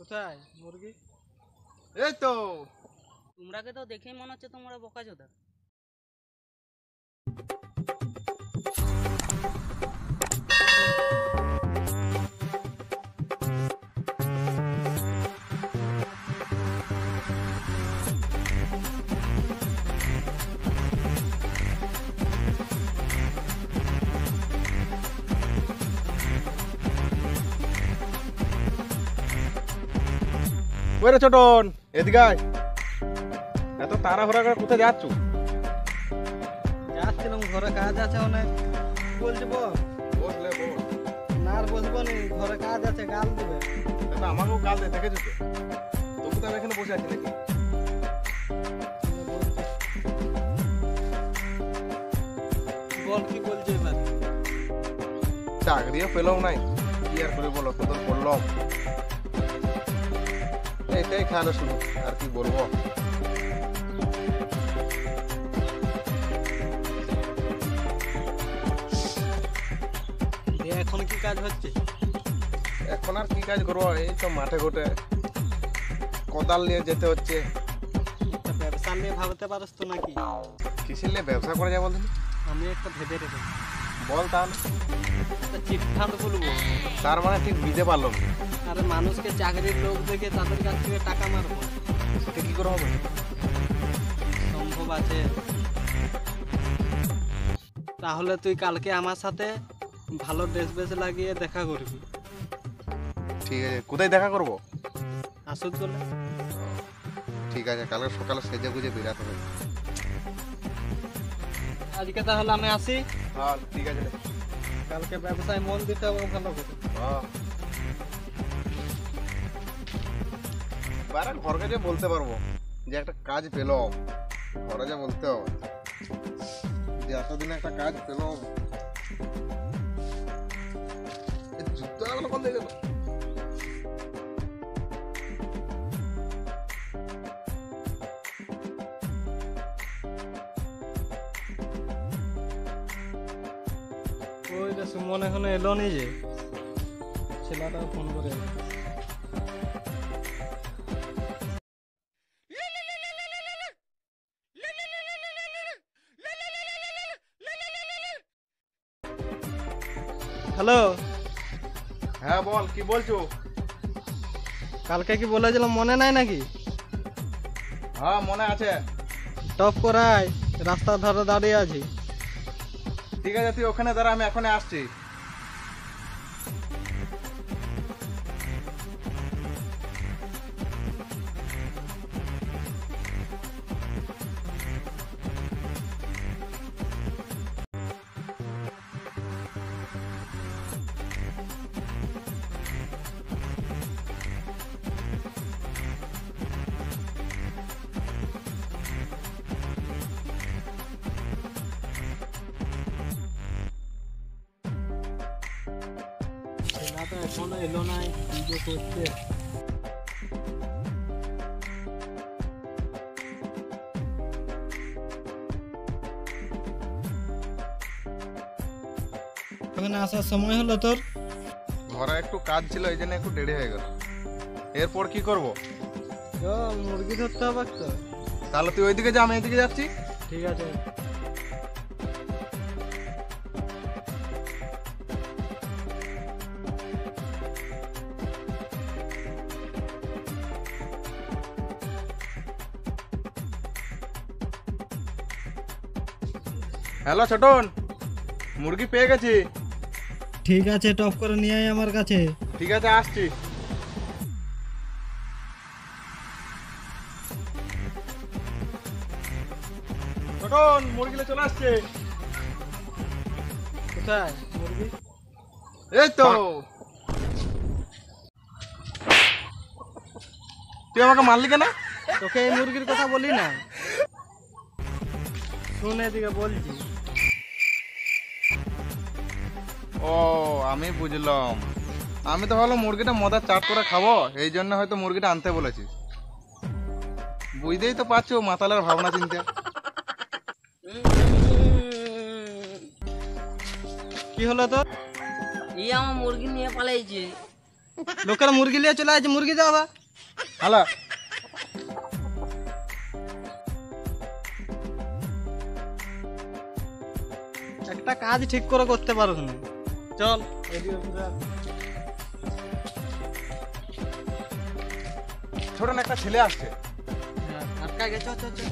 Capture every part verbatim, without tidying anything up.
কোথায় মুরগি? এই তো তোমরাকে তো দেখেই মনে হচ্ছে তোমরা বোকাচোদা। ওরে ছোটন, এদিকে আয়। এত তাড়াহুড়া করে কোথায় যাচ্ছ? যাচ্ছিলাম, ঘরে কাজ আছে অনেক। বলছি বল। বসলে বল। না আর বসবো নি, ঘরে কাজ আছে, গাল দিবে। এটা আমাকেও কাল দিয়ে দেখেছো তো? তবু তো আমি এখানে বসে আছি নাকি? বল কি বলছো এবার? চাকরিও পেলাম নাই, কি আর করে বলো, কত করলাম। এটাই খেয়াল শুনো, আর কি বলবো। এখন কি কাজ হচ্ছে? এখন আর কি কাজ করবো, এই তো মাঠে ঘটে কোদাল নিয়ে যেতে হচ্ছে। ব্যবসা নিয়ে ভাবতে পারস তো নাকি? কিসের নিয়ে ব্যবসা করা যায় বলতে? আমি একটা ভেবে রেখেছি। বল তাহলে। একটা চিটফান্ড খুলবো। তার মানে ঠিক বুঝতে পারলাম। আরে মানুষকে চাকরির লোক দেখে তাদের কাছ থেকে টাকা মারবো। সেটা কি করে হবে? সম্ভব আছে। তাহলে তুই কালকে আমার সাথে ভালো ড্রেস বেস লাগিয়ে দেখা করবি। ঠিক আছে, কোথায় দেখা করবো? আসুক বলে। ঠিক আছে, কালকে সকালে সেজে গুজে বেরাতে হবে। আজকে তাহলে আমি আসি। হ্যাঁ ঠিক আছে। কালকে ব্যবসায় মন দিতে হবে ভালো করে। হ্যাঁ, বারা ঘর কাজে বলতে পারবো যে একটা কাজ পেলো, ঘরে যা বলতে হবে যে এতদিনে একটা কাজ পেলো। যুক্ত কোন দিকে গেল? ওই যে সুমন এখনো এলো নি, যে ছেলেটা ফোন করে। হ্যালো। হ্যাঁ বল, কি বলছো? কালকে কি বলেছিলাম মনে নাই নাকি? হ্যাঁ মনে আছে। টপ করাই রাস্তার ধারে দাঁড়িয়ে আছি। ঠিক আছে, তুই ওখানে দাঁড়া, আমি এখনই আসছি। ছেলেটা এখনো এলো নাই, কি যে করছে। ওখানে আসার সময় হলো তোর? ঘরে একটু কাজ ছিল, এই জন্য একটু দেরি হয়ে গেল। এরপর কি করব? চল মুরগি ধরতে হবে তো। তাহলে তুই ওইদিকে যা, আমি এইদিকে যাচ্ছি। ঠিক আছে। হ্যালো ছোটন, মুরগি পেয়ে গেছি। ঠিক আছে, টপ করে নিয়ে আয় আমার কাছে। ঠিক আছে, আসছি। ছোটন, মুরগিলে চলে আসছে। কোথায় মুরগি? এই তো। তুই আমাকে মারলি কেন? তোকে এই মুরগির কথা বলি না, শুনে দিকে বলছি। ও আমি বুঝলাম, আমি তো ভাবলাম মুরগিটা মদা চাট করে খাবো, এই জন্য হয়তো মুরগিটা আনতে বলেছি। বুঝতেই তো পারছো মাতালের ভাবনা চিন্তা। কি হলো তোর? এই আমার মুরগি নিয়ে পালাইছে। লোকের মুরগি নিয়ে চলে আসছে, মুরগি দাও বা। হ্যালো একটা কাজ ঠিক করে করতে পারো না। চল এদিকে অফিসার। ছোট না একটা ছেলে আসছে। হ্যাঁ, আটকা গেছে। চল চল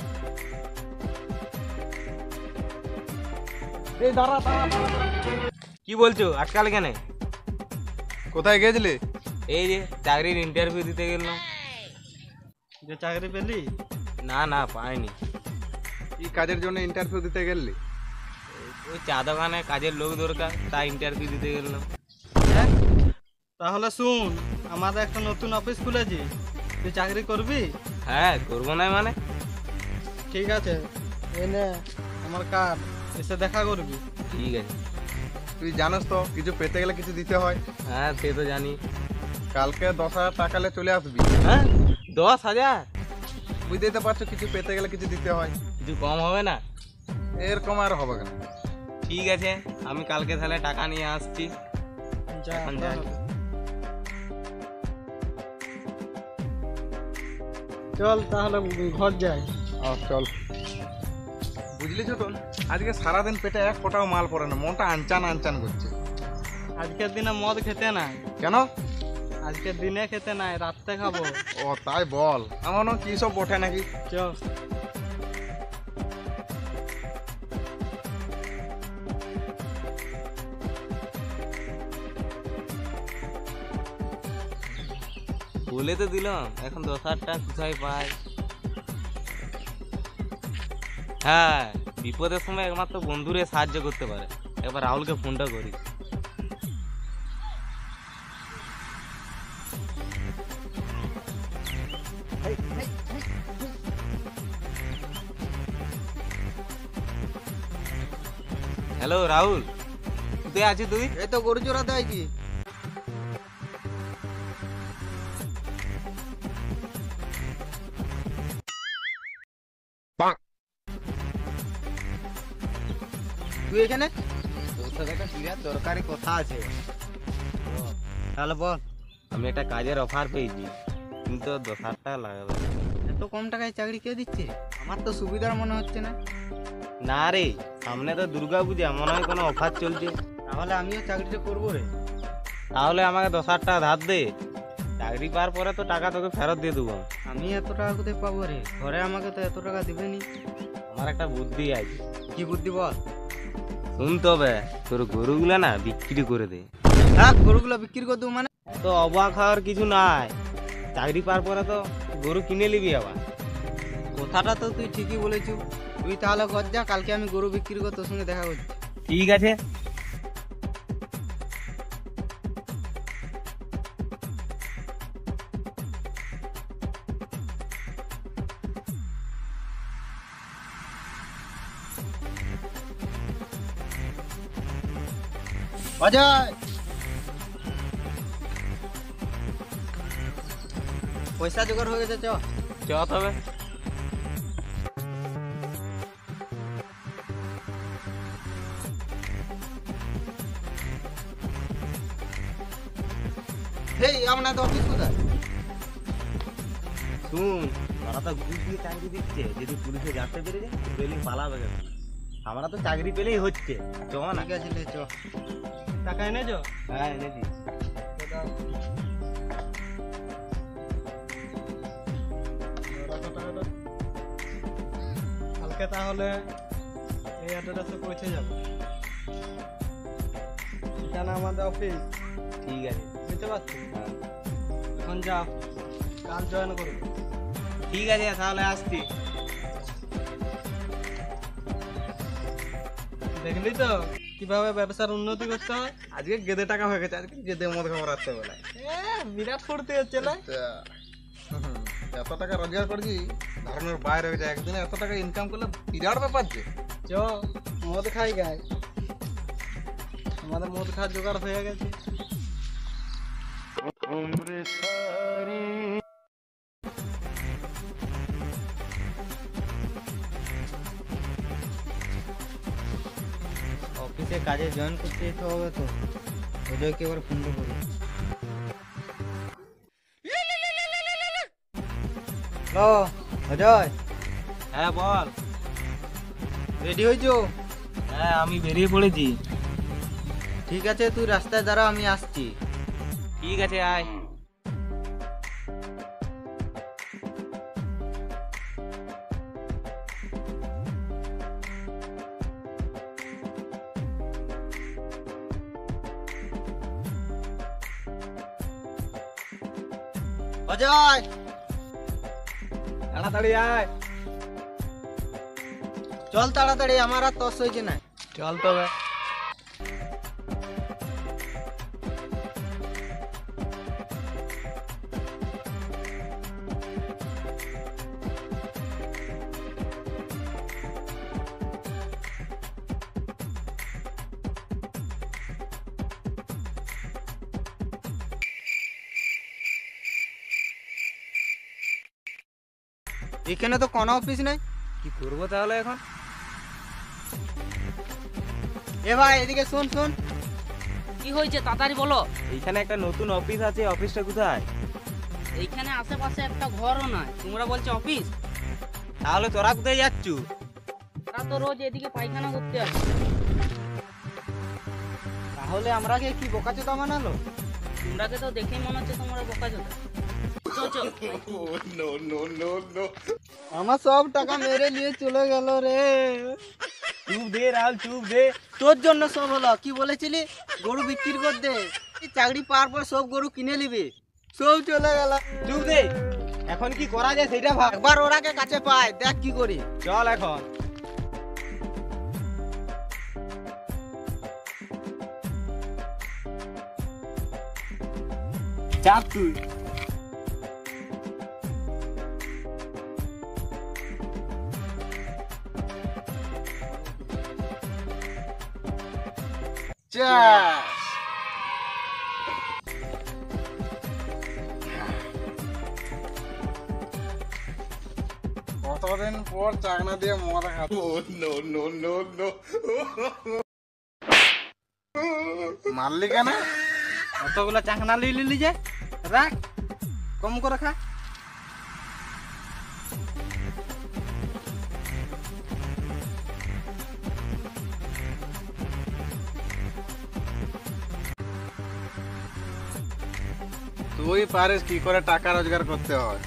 এই দাঁড়া দাঁড়া দাঁড়া। কি বলছো, আটকালে কেন? কোথায় গেছিলি? এই যে চাকরির ইন্টারভিউ দিতে গেলাম। যে চাকরি পেলি? না না পাইনি। কি কাজের জন্য ইন্টারভিউ দিতে গেলি? ওই চা দোকানে কাজের লোক দরকার, তাই ইন্টারভিউ দিতে গেলাম। হ্যাঁ? তাহলে শুন, আমাদের একটা নতুন অফিস খুলেছি, তুই চাকরি করবি? হ্যাঁ করবো না মানে? ঠিক আছে, এই নে আমার কার্ড, এসে দেখা করবি। ঠিক আছে। তুই জানোস তো কিছু পেতে গেলে কিছু দিতে হয়। হ্যাঁ সে তো জানি। কালকে দশ হাজার টাকালে চলে আসবি। হ্যাঁ দশ হাজার? বুঝতেই পারছো কিছু পেতে গেলে কিছু দিতে হয়। কিছু কম হবে না? এরকম আর হবে কেন? ঠিক আছে, আমি কালকে তাহলে টাকা নিয়ে আসছি। যা, এখন যাই। চল তাহলে ঘর যাই। আহ, চল। বুঝলি ছোটন, আজকে সারাদিন পেটে এক ফোঁটাও মাল পড়ে না, মনটা আনচান আনচান করছে। আজকের দিনে মদ খেতে নাই। কেন? আজকের দিনে খেতে নাই, রাত্রে খাবো। ও তাই বল, এমনও কি সব ওঠে নাকি? চল। বলে তো দিলাম, এখন দশ হাজার টাকা কোথায় পাই? হ্যাঁ, বিপদের সময় একমাত্র বন্ধুরে সাহায্য করতে পারে। এবার রাহুলকে ফোনটা করি। হ্যালো রাহুল, কোথায় আছিস তুই? এই তো গরু চড়াতে আইছি। তুই এখানে? তোর সাথে একটা বিরাট দরকারি কথা আছে। তাহলে বল। আমি একটা কাজের অফার পেয়েছি, কিন্তু দশ হাজার টাকা লাগাবে। এত কম টাকায় চাকরি কে দিচ্ছে? আমার তো সুবিধার মনে হচ্ছে না। না রে, সামনে তো দুর্গা পূজা, মনে হয় কোনো অফার চলছে। তাহলে আমিও চাকরিটা করবো রে। তাহলে আমাকে দশ হাজার টাকা ধার দে, চাকরি পাওয়ার পরে তো টাকা তোকে ফেরত দিয়ে দেবো। আমি এত টাকা কোথায় পাবো রে? ঘরে আমাকে তো এত টাকা দিবেনি। আমার একটা বুদ্ধি আছে। কি বুদ্ধি বল। শুন তবে, তোর গরুগুলা না বিক্রি করে দে। হ্যাঁ, গরুগুলো বিক্রি করে দেবো মানে? তো অবাক হওয়ার কিছু নাই, চাকরি পাওয়ার পরে তো গরু কিনে নিবি আবার। কথাটা তো তুই ঠিকই বলেছিস। তুই তাহলে ঘর যা, কালকে আমি গরু বিক্রি করে তোর সঙ্গে দেখা করছি। ঠিক আছে। অজয়, পয়সা জোগাড় হয়ে গেছে, চ। চ তবে। হেই, আপনাদের অফিস কোথায়? শুন, তারা তো ঘুষ দিয়ে চাকরি দিচ্ছে, যদি পুলিশে জানতে পেরে যায় পেলে পালাবে কেন? আমরা তো চাকরি পেলেই হচ্ছে। চ না। ঠিক আছে, লে, চ। টাকা এনেছো? হ্যাঁ এনেছি। কালকে তাহলে এই অ্যাড্রেসে পৌঁছে যাবো। এখানে আমাদের অফিস, ঠিক আছে। বুঝতে পারছি। হ্যাঁ। এখন যাও, কাল জয়েন করবো। ঠিক আছে তাহলে আসছি। দেখলি তো কিভাবে ব্যবসার উন্নতি করতে হয়? আজকে গেদে টাকা হয়ে গেছে, আজকে গেদে মদ খাবো রাত্রে বেলায়। এ, বিরাট ফুর্তি হচ্ছে না? হুম, এত টাকা রোজগার করছি ধারণার বাইরে হয়ে যায়। একদিনে এত টাকা ইনকাম করলে বিরাট ব্যাপার যে। চ, মদ খাই গাই। আমাদের মদ খাওয়ার জোগাড় হয়ে গেছে। অফিসে কাজে জয়েন করতে যেতে হবে তো, অজয়কে এবার ফোনটা করি। ও অজয়, হ্যাঁ বল। রেডি হয়েছো? হ্যাঁ আমি বেরিয়ে পড়েছি। ঠিক আছে, তুই রাস্তায় দাঁড়া, আমি আসছি। ঠিক আছে আয়। অজয়, তাড়াতাড়ি আয়। চল তাড়াতাড়ি, আমার আর তস হয়েছে না। চল তবে। এখানে তো কোনো অফিস নাই। কি করবো তাহলে এখন? এ ভাই এদিকে শোন শোন। কি হয়েছে তাড়াতাড়ি বলো। এইখানে একটা নতুন অফিস আছে, অফিসটা কোথায়? এইখানে আশেপাশে একটা ঘরও নাই, তোমরা বলছো অফিস? তাহলে তোরা কোথায় যাচ্ছ? তারা তো রোজ এদিকে পায়খানা করতে আসে। তাহলে আমরা কে কি বোকাচোদা বানালো? তোমরাকে তো দেখেই মনে হচ্ছে তোমরা বোকাচোদা। চল চল। আমার সব টাকা মেরে নিয়ে চলে গেল রে। চুপ দে রাহুল, চুপ দে। তোর জন্য সব হলো। কি বলেছিলি? গরু বিক্রি কর দে, এই চাকরি পাওয়ার পর সব গরু কিনে নিবি। সব চলে গেল। চুপ দে। এখন কি করা যায় সেটা ভাব। একবার ওরাকে কাছে পায়, দেখ কি করি। চল এখন। চাপ তুই। চাস কতদিন পর চাকনা দিয়ে মজা খাচ্ছি। মারলি কেন? অতগুলো চাকনা লিয়ে লিলি যে, রাখ, কম করে খা। তুই পারিস কি করে টাকা রোজগার করতে হয়।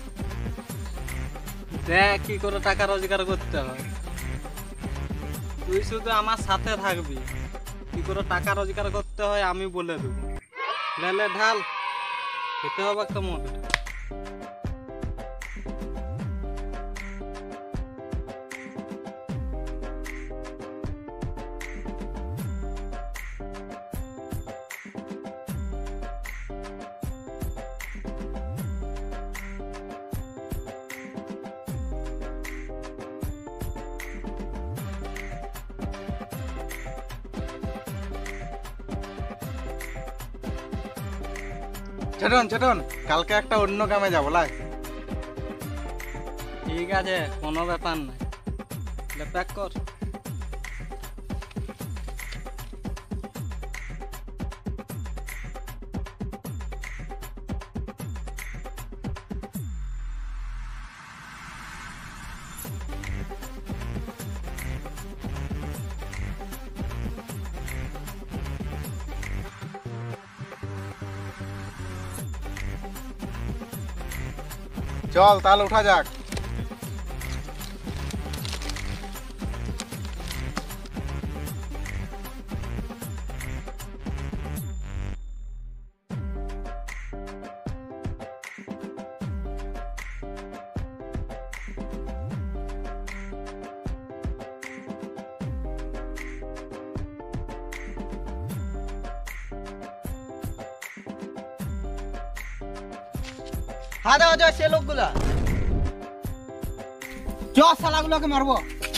দেখ কি করে টাকা রোজগার করতে হয়। তুই শুধু আমার সাথে থাকবি, কি করে টাকা রোজগার করতে হয় আমি বলে দেবো। লেলে ঢাল, খেতে হবে একটা মত। ছেটন ছেটন, কালকে একটা অন্য কামে যাবো লাই। ঠিক আছে, কোনো ব্যাপার নাই, প্যাক কর। চল তাহলে উঠা যাক। হ্যাঁ দাও সে লোকগুলা। চ শালাগুলোকে মারবো, চ।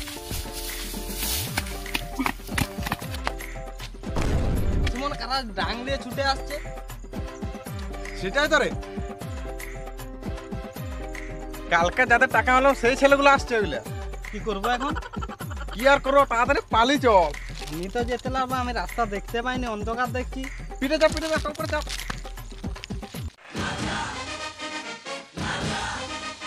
সুমন কারা ডাং দিয়ে ছুটে আসছে। সেটাই তো রে, কালকে যাদের টাকা হলো সেই ছেলেগুলো আসছে। ওইগুলা কি করবো এখন? কি আর করবো, তাড়াতাড়ি পালি চল। আমি তো যেতে লাগবো, আমি রাস্তা দেখতে পাইনি, অন্ধকার দেখছি। পিঠে চাপ পিঠে চাপ, করে চাপ।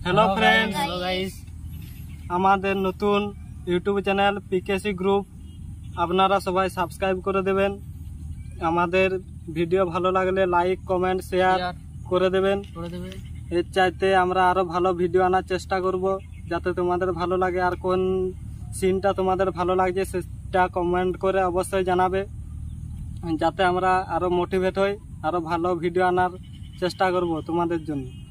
হ্যালো ফ্রেন্ডস, আমাদের নতুন ইউটিউব চ্যানেল পিকেসি গ্রুপ আপনারা সবাই সাবস্ক্রাইব করে দেবেন। আমাদের ভিডিও ভালো লাগলে লাইক কমেন্ট শেয়ার করে দেবেন। এর চাইতে আমরা আরো ভালো ভিডিও আনার চেষ্টা করব, যাতে তোমাদের ভালো লাগে। আর কোন সিনটা তোমাদের ভালো লাগছে সেটা কমেন্ট করে অবশ্যই জানাবে, যাতে আমরা আরো মোটিভেট হই, আরো ভালো ভিডিও আনার চেষ্টা করব তোমাদের জন্য।